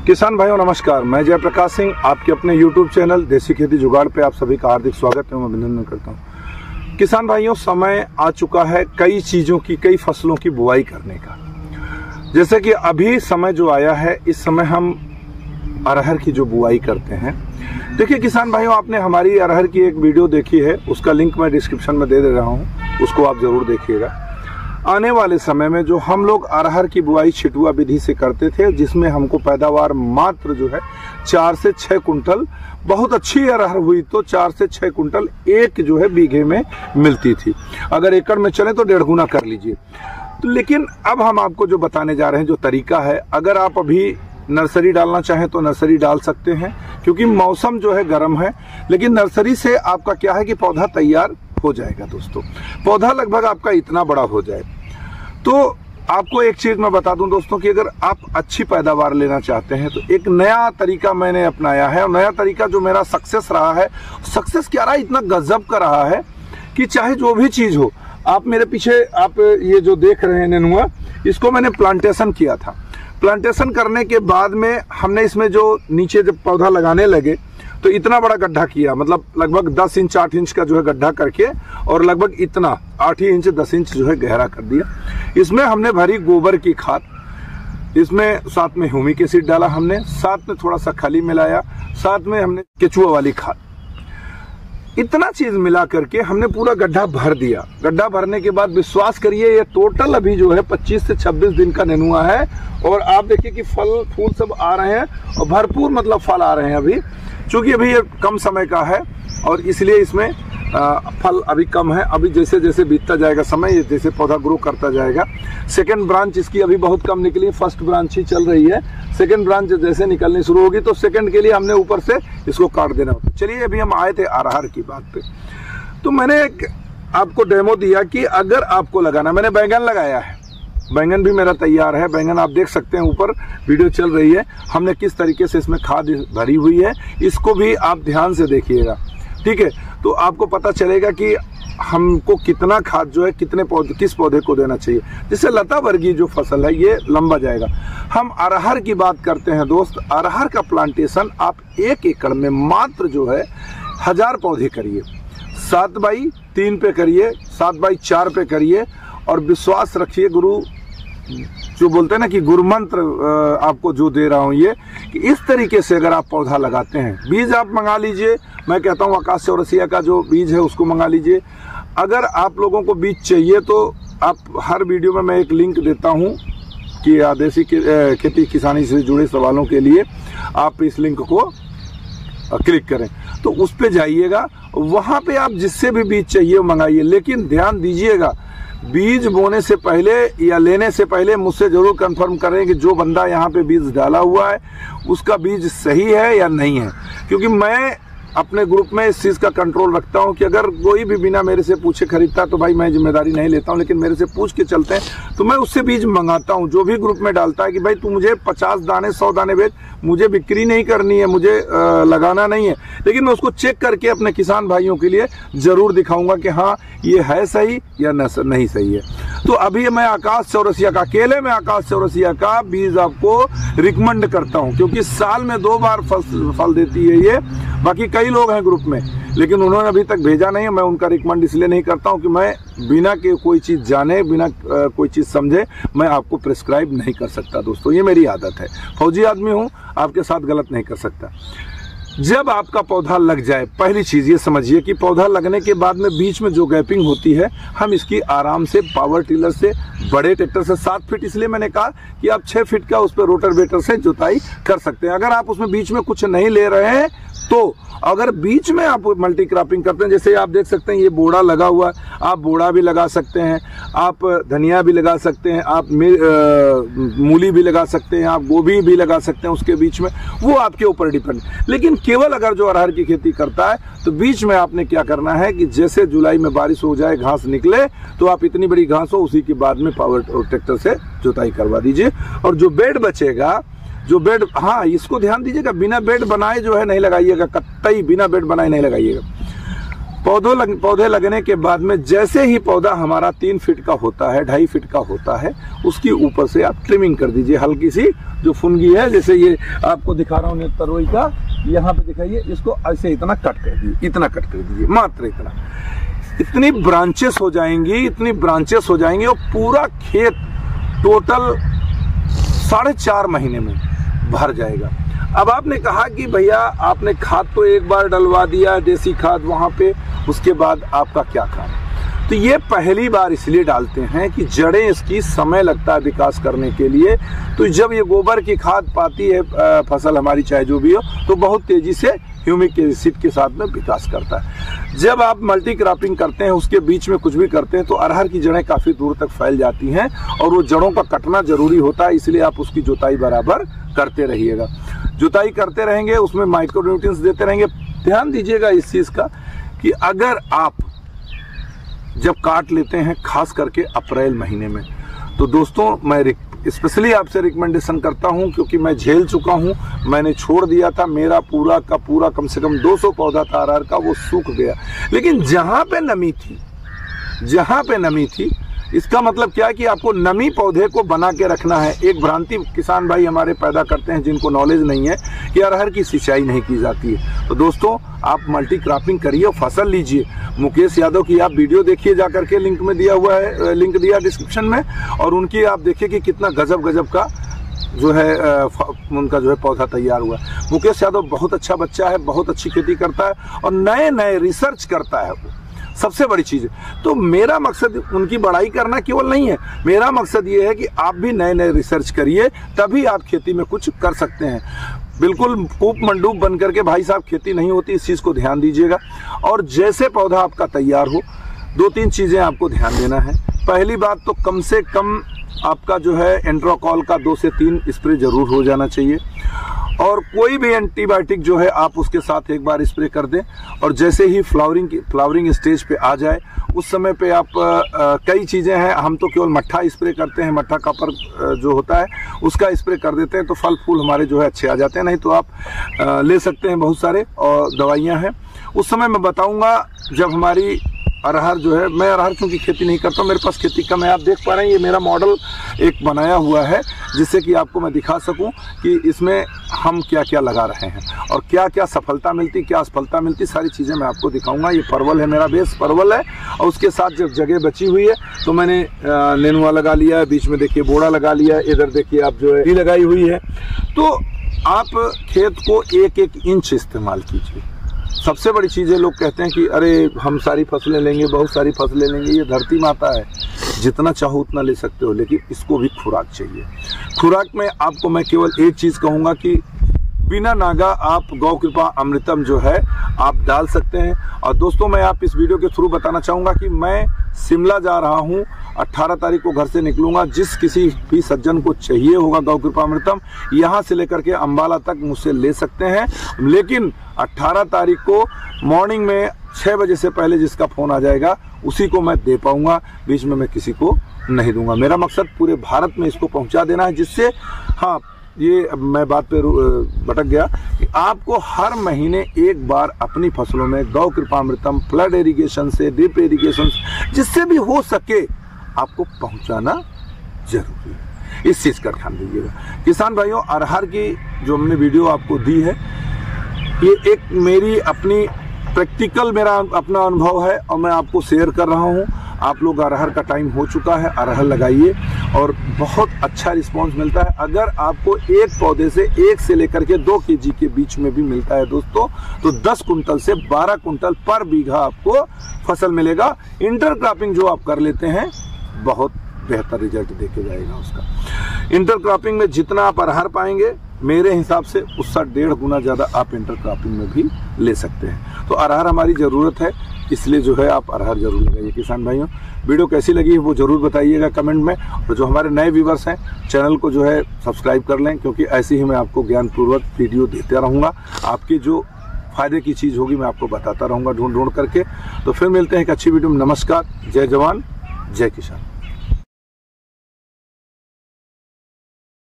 किसान भाइयों नमस्कार, मैं जयप्रकाश सिंह आपके अपने YouTube चैनल देसी खेती जुगाड़ पे आप सभी का हार्दिक स्वागत एवं अभिनंदन करता हूं। किसान भाइयों, समय आ चुका है कई चीज़ों की, कई फसलों की बुआई करने का। जैसे कि अभी समय जो आया है, इस समय हम अरहर की जो बुआई करते हैं। देखिए किसान भाइयों, आपने हमारी अरहर की एक वीडियो देखी है, उसका लिंक मैं डिस्क्रिप्शन में दे रहा हूँ, उसको आप ज़रूर देखिएगा। आने वाले समय में जो हम लोग अरहर की बुआई छिटुआ विधि से करते थे, जिसमें हमको पैदावार मात्र जो है 4 से 6 कुंटल, बहुत अच्छी अरहर हुई तो 4 से 6 कुंटल एक जो है बीघे में मिलती थी। अगर एकड़ में चले तो 1.5 गुना कर लीजिए। तो लेकिन अब हम आपको जो बताने जा रहे हैं, जो तरीका है, अगर आप अभी नर्सरी डालना चाहें तो नर्सरी डाल सकते हैं, क्योंकि मौसम जो है गर्म है। लेकिन नर्सरी से आपका क्या है कि पौधा तैयार हो जाएगा। दोस्तों, पौधा लगभग आपका इतना बड़ा हो जाए। तो आपको एक चीज मैं बता दूं दोस्तों कि अगर आप अच्छी पैदावार लेना चाहते हैं तो एक नया तरीका मैंने अपनाया है। और नया तरीका जो मेरा सक्सेस रहा है, सक्सेस क्या रहा, इतना गजब का रहा है कि चाहे जो भी चीज हो, आप मेरे पीछे आप ये जो देख रहे हैं नेनुआ, इसको मैंने प्लांटेशन किया था। प्लांटेशन करने के बाद में हमने इसमें जो नीचे जब पौधा लगाने लगे तो इतना बड़ा गड्ढा किया, मतलब लगभग 10 इंच 8 इंच का जो है गड्ढा करके, और लगभग इतना 8 इंच 10 इंच जो है गहरा कर दिया। इसमें हमने भरी गोबर की खाद, इसमें साथ में ह्यूमिक एसिड डाला हमने, साथ में थोड़ा सा खली मिलाया, साथ में हमने केचुआ वाली खाद, इतना चीज मिला करके हमने पूरा गड्ढा भर दिया। गड्ढा भरने के बाद विश्वास करिए, ये टोटल अभी जो है 25 से 26 दिन का नेनुआ है। और आप देखिए कि फल फूल सब आ रहे हैं, और भरपूर मतलब फल आ रहे हैं अभी। चूंकि अभी ये कम समय का है और इसलिए इसमें फल अभी कम है। अभी जैसे जैसे बीतता जाएगा समय, जैसे पौधा ग्रो करता जाएगा। सेकंड ब्रांच इसकी अभी बहुत कम निकली, फर्स्ट ब्रांच ही चल रही है। सेकंड ब्रांच जैसे निकलनी शुरू होगी तो सेकंड के लिए हमने ऊपर से इसको काट देना होता है। चलिए, अभी हम आए थे अरहर की बात पे, तो मैंने एक आपको डेमो दिया कि अगर आपको लगाना, मैंने बैंगन लगाया है, बैंगन भी मेरा तैयार है। बैंगन आप देख सकते हैं, ऊपर वीडियो चल रही है, हमने किस तरीके से इसमें खाद भरी हुई है, इसको भी आप ध्यान से देखिएगा, ठीक है। तो आपको पता चलेगा कि हमको कितना खाद जो है कितने पौधे, किस पौधे को देना चाहिए। जैसे लता वर्गीय जो फसल है ये लंबा जाएगा। हम अरहर की बात करते हैं दोस्त। अरहर का प्लांटेशन आप 1 एकड़ में मात्र जो है 1000 पौधे करिए, 7x3 पे करिए, 7x4 पे करिए। और विश्वास रखिए, गुरु जो बोलते हैं ना कि गुरु मंत्र आपको जो दे रहा हूं ये, कि इस तरीके से अगर आप पौधा लगाते हैं, बीज आप मंगा लीजिए। मैं कहता हूं आकाश चौरसिया का जो बीज है उसको मंगा लीजिए। अगर आप लोगों को बीज चाहिए तो आप, हर वीडियो में मैं एक लिंक देता हूं कि देसी खेती किसानी से जुड़े सवालों के लिए आप इस लिंक को क्लिक करें, तो उस पे जाइएगा। वहां पे आप जिससे भी बीज चाहिए वो मंगाइए। लेकिन ध्यान दीजिएगा, बीज बोने से पहले या लेने से पहले मुझसे जरूर कंफर्म करें कि जो बंदा यहाँ पे बीज डाला हुआ है उसका बीज सही है या नहीं है। क्योंकि मैं अपने ग्रुप में इस चीज़ का कंट्रोल रखता हूं कि अगर कोई भी बिना मेरे से पूछे खरीदता तो भाई मैं जिम्मेदारी नहीं लेता हूं, लेकिन मेरे से पूछ के चलते हैं तो मैं उससे बीज मंगाता हूं। जो भी ग्रुप में डालता है कि भाई तू मुझे 50 दाने 100 दाने बेच, मुझे बिक्री नहीं करनी है, मुझे लगाना नहीं है, लेकिन मैं उसको चेक करके अपने किसान भाइयों के लिए जरूर दिखाऊंगा कि हाँ ये है सही या नहीं सही है। तो अभी मैं आकाश चौरसिया का, अकेले में आकाश चौरसिया का बीज आपको रिकमेंड करता हूं, क्योंकि साल में 2 बार फल देती है ये। बाकी कई लोग हैं ग्रुप में, लेकिन उन्होंने अभी तक भेजा नहीं है। मैं उनका रिकमेंड इसलिए नहीं करता हूं कि मैं बिना के कोई चीज़ जाने, बिना कोई चीज़ समझे मैं आपको प्रिस्क्राइब नहीं कर सकता दोस्तों, ये मेरी आदत है। फौजी आदमी हूं, आपके साथ गलत नहीं कर सकता। जब आपका पौधा लग जाए, पहली चीज़ ये समझिए कि पौधा लगने के बाद में बीच में जो गैपिंग होती है, हम इसकी आराम से पावर टिलर से, बड़े ट्रैक्टर से 7 फीट, इसलिए मैंने कहा कि आप 6 फीट का उस पर रोटावेटर से जुताई कर सकते हैं। अगर आप उसमें बीच में कुछ नहीं ले रहे हैं तो, अगर बीच में आप मल्टी क्रॉपिंग करते हैं, जैसे आप देख सकते हैं ये बोड़ा लगा हुआ, आप बोड़ा भी लगा सकते हैं, आप धनिया भी लगा सकते हैं, आप मूली भी लगा सकते हैं, आप गोभी भी लगा सकते हैं उसके बीच में, वो आपके ऊपर डिपेंड। लेकिन केवल अगर जो अरहर की खेती करता है तो बीच में आपने क्या करना है कि जैसे जुलाई में बारिश हो जाए, घास निकले, तो आप इतनी बड़ी घास हो उसी के बाद में पावर ट्रैक्टर से जुताई करवा दीजिए। और जो बेड बचेगा, जो बेड, हाँ इसको ध्यान दीजिएगा, बिना बेड बनाए जो है नहीं लगाइएगा, कतई बिना बेड बनाए नहीं लगाइएगा। पौधे लगने के बाद में जैसे ही पौधा हमारा 3 फीट का होता है, 2.5 फीट का होता है, उसकी ऊपर से आप ट्रिमिंग कर दीजिए। हल्की सी जो फुनगी है, जैसे ये आपको दिखा रहा हूँ तरोई का, यहाँ पे दिखाइए, इसको ऐसे इतना कट कर दीजिए, इतना कट कर दीजिए, मात्र इतना। इतनी ब्रांचेस हो जाएंगी, इतनी ब्रांचेस हो जाएंगी, और पूरा खेत टोटल 4.5 महीने में भर जाएगा। अब आपने कहा कि भैया आपने खाद तो एक बार डलवा दिया, देसी खाद वहां पे, उसके बाद आपका क्या काम? तो ये पहली बार इसलिए डालते हैं कि जड़ें इसकी समय लगता है विकास करने के लिए। तो जब ये गोबर की खाद पाती है फसल हमारी, चाहे जो भी हो, तो बहुत तेजी से ह्यूमिक एसिड के साथ में विकास करता है। जब आप मल्टी क्रॉपिंग करते हैं, उसके बीच में कुछ भी करते हैं, तो अरहर की जड़ें काफी दूर तक फैल जाती हैं और वो जड़ों का कटना जरूरी होता है। इसलिए आप उसकी जुताई बराबर करते रहिएगा। जुताई करते रहेंगे, उसमें माइक्रो न्यूट्रिएंट्स देते रहेंगे। ध्यान दीजिएगा इस चीज का कि अगर आप जब काट लेते हैं, खास करके अप्रैल महीने में, तो दोस्तों मैं स्पेशली आपसे रिकमेंडेशन करता हूं, क्योंकि मैं झेल चुका हूं। मैंने छोड़ दिया था, मेरा पूरा का पूरा कम से कम 200 पौधा था अरहर का, वो सूख गया। लेकिन जहां पे नमी थी, जहां पे नमी थी, इसका मतलब क्या है कि आपको नमी पौधे को बना के रखना है। एक भ्रांति किसान भाई हमारे पैदा करते हैं, जिनको नॉलेज नहीं है कि अरहर की सिंचाई नहीं की जाती है। तो दोस्तों आप मल्टी क्रॉपिंग करिए और फसल लीजिए। मुकेश यादव की आप वीडियो देखिए, जाकर के लिंक में दिया हुआ है, लिंक दिया डिस्क्रिप्शन में, और उनकी आप देखिए कि कितना गजब का जो है उनका जो है पौधा तैयार हुआ। मुकेश यादव बहुत अच्छा बच्चा है, बहुत अच्छी खेती करता है और नए नए रिसर्च करता है, वो सबसे बड़ी चीज है। तो मेरा मकसद उनकी बड़ाई करना केवल नहीं है, मेरा मकसद ये है कि आप भी नए नए रिसर्च करिए, तभी आप खेती में कुछ कर सकते हैं। बिल्कुल कूप मंडूप बन करके भाई साहब खेती नहीं होती, इस चीज को ध्यान दीजिएगा। और जैसे पौधा आपका तैयार हो, 2-3 चीजें आपको ध्यान देना है। पहली बात तो कम से कम आपका जो है एंट्रोकॉल का 2 से 3 स्प्रे जरूर हो जाना चाहिए, और कोई भी एंटीबायोटिक जो है आप उसके साथ एक बार स्प्रे कर दें। और जैसे ही फ्लावरिंग स्टेज पे आ जाए, उस समय पे आप कई चीज़ें हैं, हम तो केवल मट्ठा स्प्रे करते हैं, मट्ठा कॉपर जो होता है उसका स्प्रे कर देते हैं, तो फल फूल हमारे जो है अच्छे आ जाते हैं। नहीं तो आप ले सकते हैं, बहुत सारे और दवाइयाँ हैं। उस समय मैं बताऊँगा जब हमारी अरहर जो है, मैं अरहर क्योंकि खेती नहीं करता हूँ, मेरे पास खेती कम है। आप देख पा रहे हैं ये मेरा मॉडल एक बनाया हुआ है, जिससे कि आपको मैं दिखा सकूं कि इसमें हम क्या क्या लगा रहे हैं और क्या क्या सफलता मिलती, क्या असफलता मिलती, सारी चीज़ें मैं आपको दिखाऊंगा। ये परवल है, मेरा बेस परवल है, और उसके साथ जब जगह बची हुई है तो मैंने नेनुआ लगा लिया है, बीच में देखिए बोड़ा लगा लिया है, इधर देखिए आप जो है लगाई हुई है। तो आप खेत को 1-1 इंच इस्तेमाल कीजिए। सबसे बड़ी चीज़ है, लोग कहते हैं कि अरे हम सारी फसलें लेंगे, बहुत सारी फसलें लेंगे। ये धरती माता है, जितना चाहो उतना ले सकते हो, लेकिन इसको भी खुराक चाहिए। खुराक में आपको मैं केवल एक चीज़ कहूँगा कि बिना नागा आप गौ कृपा अमृतम जो है आप डाल सकते हैं। और दोस्तों मैं आप इस वीडियो के थ्रू बताना चाहूँगा कि मैं शिमला जा रहा हूँ, 18 तारीख को घर से निकलूंगा। जिस किसी भी सज्जन को चाहिए होगा गौ कृपा अमृतम, यहाँ से लेकर के अम्बाला तक मुझसे ले सकते हैं। लेकिन 18 तारीख को मॉर्निंग में 6 बजे से पहले जिसका फ़ोन आ जाएगा उसी को मैं दे पाऊँगा, बीच में मैं किसी को नहीं दूंगा। मेरा मकसद पूरे भारत में इसको पहुँचा देना है, जिससे हाँ ये मैं बात पे भटक गया कि आपको हर महीने एक बार अपनी फसलों में गौ कृपा अमृतम फ्लड इरिगेशन से, ड्रिप इरिगेशन, जिससे भी हो सके आपको पहुंचाना जरूरी है। इस चीज का ध्यान दीजिएगा किसान भाइयों। अरहर की जो हमने वीडियो आपको दी है, ये एक मेरी अपनी प्रैक्टिकल मेरा अपना अनुभव है और मैं आपको शेयर कर रहा हूँ। आप लोग अरहर का टाइम हो चुका है, अरहर लगाइए और बहुत अच्छा रिस्पांस मिलता है। अगर आपको एक पौधे से 1 से लेकर के 2 केजी के बीच में भी मिलता है दोस्तों, तो 10 कुंटल से 12 कुंटल पर बीघा आपको फसल मिलेगा। इंटरक्रॉपिंग जो आप कर लेते हैं, बहुत बेहतर रिजल्ट देके जाएगा उसका। इंटरक्रॉपिंग में जितना आप अरहर पाएंगे, मेरे हिसाब से उसका 1.5 गुना ज़्यादा आप इंटरक्रॉपिंग में भी ले सकते हैं। तो अरहर हमारी ज़रूरत है, इसलिए जो है आप अरहर जरूर लगाइए किसान भाइयों। वीडियो कैसी लगी है वो जरूर बताइएगा कमेंट में। और जो हमारे नए व्यूवर्स हैं, चैनल को जो है सब्सक्राइब कर लें, क्योंकि ऐसे ही मैं आपको ज्ञानपूर्वक वीडियो देता रहूँगा। आपकी जो फायदे की चीज़ होगी मैं आपको बताता रहूँगा ढूंढ करके। तो फिर मिलते हैं एक अच्छी वीडियो में। नमस्कार, जय जवान, जय किसान।